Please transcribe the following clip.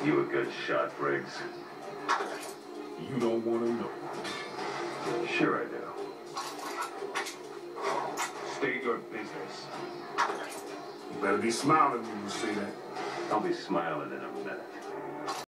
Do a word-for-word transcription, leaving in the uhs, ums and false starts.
You a good shot, Briggs. You don't want to know. Sure I do. State your business. You better be smiling when you say that. I'll be smiling in a minute.